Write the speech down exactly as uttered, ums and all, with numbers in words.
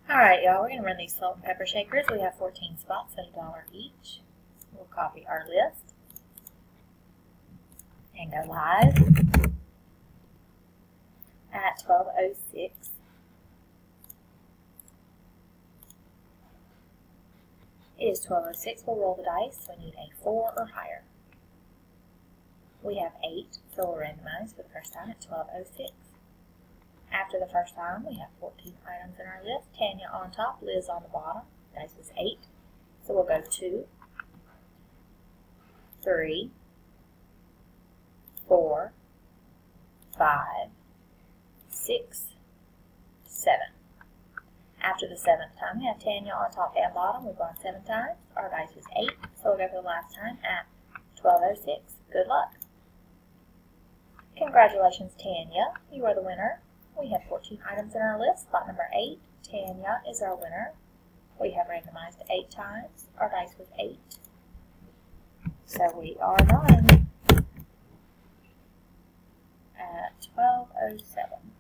Alright, y'all, we're going to run these salt and pepper shakers. We have fourteen spots at a dollar each. We'll copy our list and go live at twelve oh six. It is twelve oh six. We'll roll the dice. We need a four or higher. We have eight, so we'll randomize for the first time at twelve oh six. After the first time, we have fourteen items in our list. Tanya on top, Liz on the bottom. Dice is eight. So we'll go two, three, four, five, six, seven. After the seventh time, we have Tanya on top and bottom. We've gone seven times. Our dice is eight. So we'll go for the last time at twelve oh six. Good luck. Congratulations, Tanya. You are the winner. We have fourteen items in our list. Spot number eight, Tanya is our winner. We have randomized eight times. Our dice was eight. So we are done at twelve oh seven.